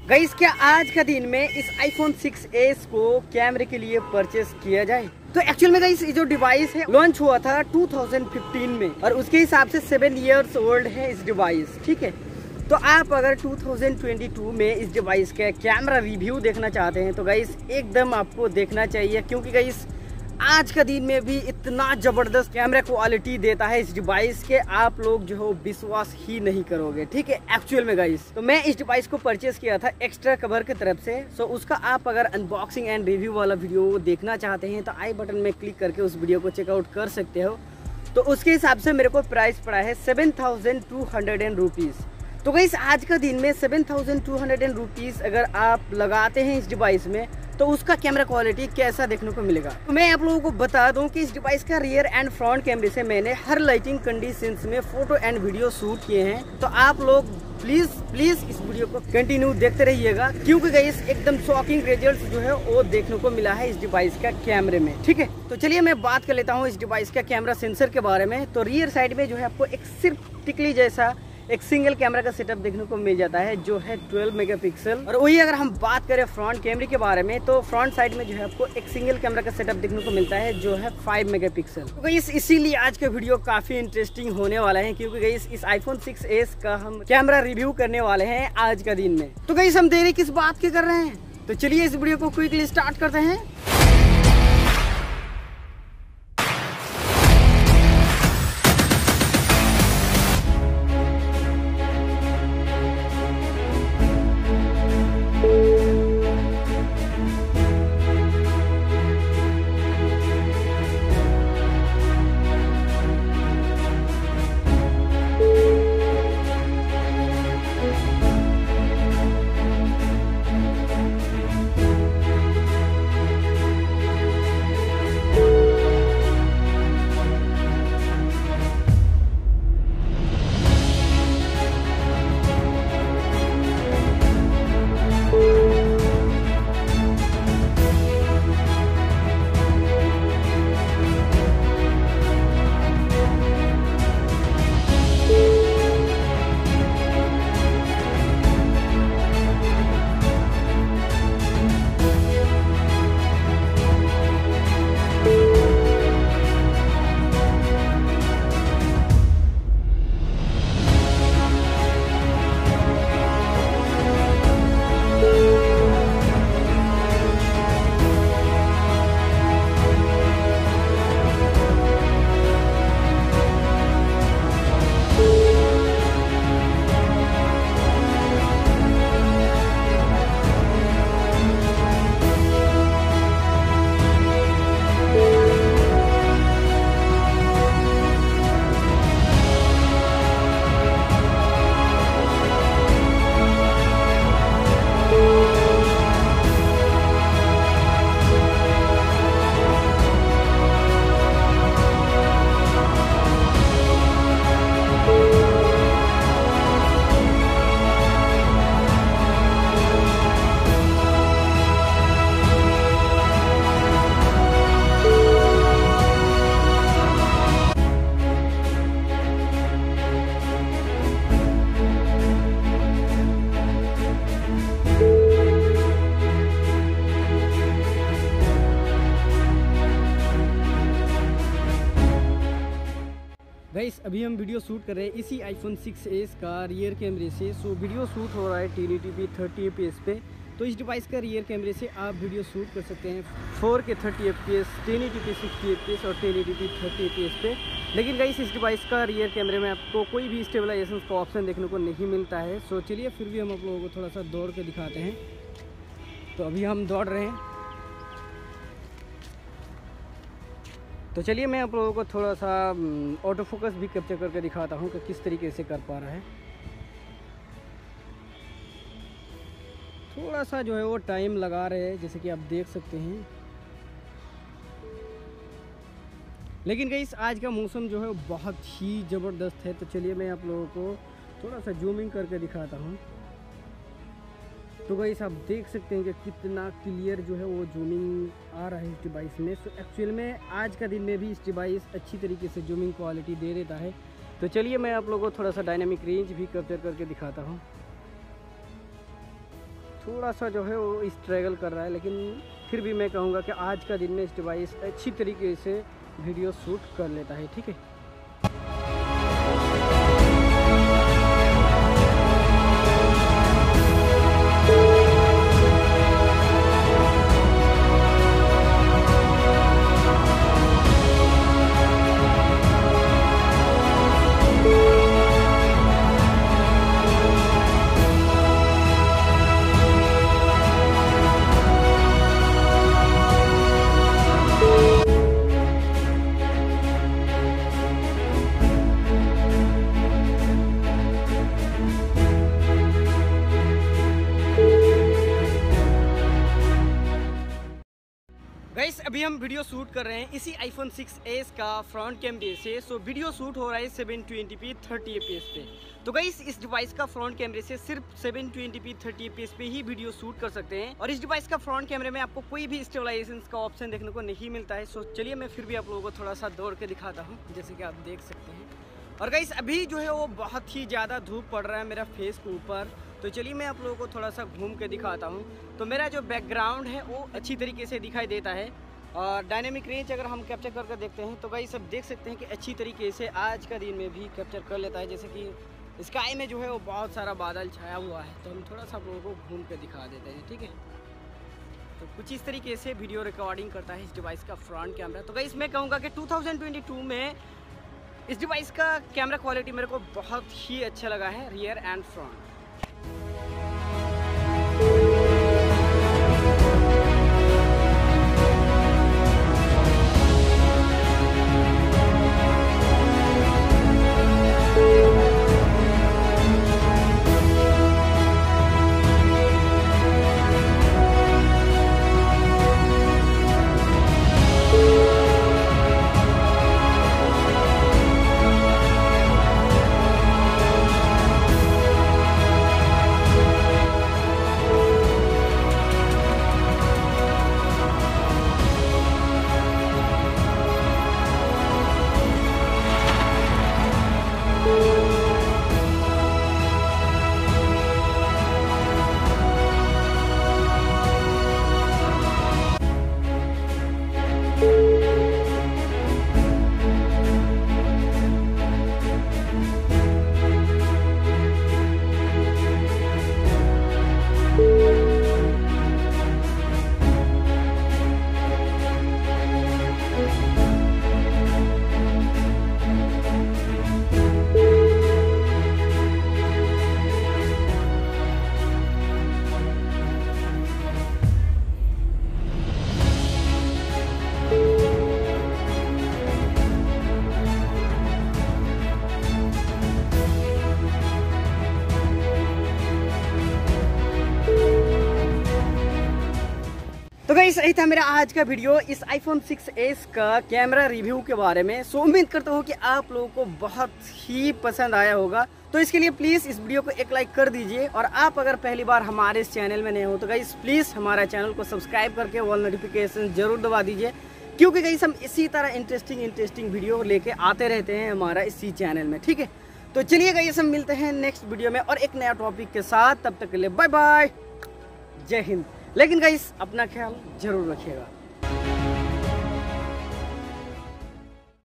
Guys क्या आज का दिन में इस iPhone 6s को कैमरे के लिए परचेस किया जाए? तो एक्चुअल में गाइस ये जो डिवाइस है लॉन्च हुआ था 2015 में और उसके हिसाब से 7 इयर्स ओल्ड है इस डिवाइस। ठीक है, तो आप अगर 2022 में इस डिवाइस का कैमरा रिव्यू देखना चाहते हैं तो गाइस एकदम आपको देखना चाहिए, क्योंकि गाइस आज का दिन में भी इतना ज़बरदस्त कैमरा क्वालिटी देता है इस डिवाइस के, आप लोग जो हो विश्वास ही नहीं करोगे। ठीक है, एक्चुअल में गाइस तो मैं इस डिवाइस को परचेस किया था एक्स्ट्रा कवर की तरफ से। सो उसका आप अगर अनबॉक्सिंग एंड रिव्यू वाला वीडियो देखना चाहते हैं तो आई बटन में क्लिक करके उस वीडियो को चेकआउट कर सकते हो। तो उसके हिसाब से मेरे को प्राइस पड़ा है 7200 रुपीज़। तो गाइस आज का दिन में 7200 रुपीज़ अगर आप लगाते हैं इस डिवाइस में तो उसका कैमरा क्वालिटी कैसा देखने को मिलेगा। तो मैं आप लोगों को बता दूं कि इस डिवाइस का रियर एंड फ्रंट कैमरे से मैंने हर लाइटिंग कंडीशंस में फोटो एंड वीडियो शूट किए हैं। तो आप लोग प्लीज इस वीडियो को कंटिन्यू देखते रहिएगा, क्योंकि गाइस एकदम शॉकिंग रिजल्ट्स जो है वो देखने को मिला है इस डिवाइस का कैमरे में। ठीक है, तो चलिए मैं बात कर लेता हूँ इस डिवाइस का कैमरा सेंसर के बारे में। तो रियर साइड में जो है आपको एक सिर्फ टिकली जैसा एक सिंगल कैमरा का सेटअप देखने को मिल जाता है जो है 12 मेगापिक्सल। और वही अगर हम बात करें फ्रंट कैमरे के बारे में तो फ्रंट साइड में जो है आपको एक सिंगल कैमरा का सेटअप देखने को मिलता है जो है 5 मेगापिक्सल। तो गाइस इसीलिए आज का वीडियो काफी इंटरेस्टिंग होने वाला है, क्योंकि गाइस इस iPhone 6s का हम कैमरा रिव्यू करने वाले हैं आज का दिन में। तो गाइस हम देरी किस बात की कर रहे हैं, तो चलिए इस वीडियो को क्विकली स्टार्ट करते हैं। गाइस अभी हम वीडियो शूट कर रहे हैं इसी iPhone 6s का रियर कैमरे से। सो वीडियो शूट हो रहा है 1080p 30 fps पे। तो इस डिवाइस का रियर कैमरे से आप वीडियो शूट कर सकते हैं 4K 30 fps, 1080p 60 fps और 1080p 30 fps पे। लेकिन गाइस इस डिवाइस का रियर कैमरे में आपको कोई भी स्टेबलाइजेशन का ऑप्शन देखने को नहीं मिलता है। सो चलिए फिर भी हम आप लोगों को थोड़ा सा दौड़ के दिखाते हैं। तो अभी हम दौड़ रहे हैं, तो चलिए मैं आप लोगों को थोड़ा सा ऑटो फोकस भी कैप्चर करके दिखाता हूँ कि किस तरीके से कर पा रहा है। थोड़ा सा जो है वो टाइम लगा रहे हैं, जैसे कि आप देख सकते हैं। लेकिन गाइस आज का मौसम जो है वो बहुत ही ज़बरदस्त है। तो चलिए मैं आप लोगों को थोड़ा सा जूमिंग करके दिखाता हूँ। तो गाइस आप देख सकते हैं कि कितना क्लियर जो है वो जूमिंग आ रहा है इस डिवाइस में। सो एक्चुअल में आज का दिन में भी इस डिवाइस अच्छी तरीके से जूमिंग क्वालिटी दे देता है। तो चलिए मैं आप लोगों को थोड़ा सा डायनामिक रेंज भी कैप्चर करके दिखाता हूँ। थोड़ा सा जो है वो स्ट्रगल कर रहा है, लेकिन फिर भी मैं कहूँगा कि आज का दिन में इस डिवाइस अच्छी तरीके से वीडियो शूट कर लेता है। ठीक है, गाइस अभी हम वीडियो शूट कर रहे हैं इसी iPhone 6s का फ्रंट कैमरे से। सो वीडियो शूट हो रहा है 720p 30fps पे। तो गाइस इस डिवाइस का फ्रंट कैमरे से सिर्फ 720p 30fps पे ही वीडियो शूट कर सकते हैं, और इस डिवाइस का फ्रंट कैमरे में आपको कोई भी स्टेबलाइजेशन का ऑप्शन देखने को नहीं मिलता है। सो चलिए मैं फिर भी आप लोगों को थोड़ा सा दौड़ के दिखाता हूँ, जैसे कि आप देख सकते हैं। और गाइस अभी जो है वो बहुत ही ज़्यादा धूप पड़ रहा है मेरा फेस के ऊपर, तो चलिए मैं आप लोगों को थोड़ा सा घूम के दिखाता हूँ। तो मेरा जो बैकग्राउंड है वो अच्छी तरीके से दिखाई देता है, और डायनेमिक रेंज अगर हम कैप्चर करके देखते हैं तो गाइस सब देख सकते हैं कि अच्छी तरीके से आज का दिन में भी कैप्चर कर लेता है। जैसे कि स्काई में जो है वो बहुत सारा बादल छाया हुआ है, तो हम थोड़ा सा आप लोगों को घूम के दिखा देते हैं। ठीक है, तो कुछ इस तरीके से वीडियो रिकॉर्डिंग करता है इस डिवाइस का फ्रंट कैमरा। तो गाइस मैं कहूँगा कि 2022 में इस डिवाइस का कैमरा क्वालिटी मेरे को बहुत ही अच्छा लगा है, रियर एंड फ्रंट। तो गाइस यही था मेरा आज का वीडियो इस iPhone 6s का कैमरा रिव्यू के बारे में। सो उम्मीद करता हूँ कि आप लोगों को बहुत ही पसंद आया होगा। तो इसके लिए प्लीज़ इस वीडियो को एक लाइक कर दीजिए, और आप अगर पहली बार हमारे इस चैनल में नए हो तो गाइस प्लीज़ हमारा चैनल को सब्सक्राइब करके ऑल नोटिफिकेशन जरूर दबा दीजिए, क्योंकि गाइस हम इसी तरह इंटरेस्टिंग वीडियो लेके आते रहते हैं हमारा इसी चैनल में। ठीक है, तो चलिए गाइस हम मिलते हैं नेक्स्ट वीडियो में और एक नया टॉपिक के साथ। तब तक के लिए बाय बाय, जय हिंद। लेकिन गाइस अपना ख्याल जरूर रखिएगा।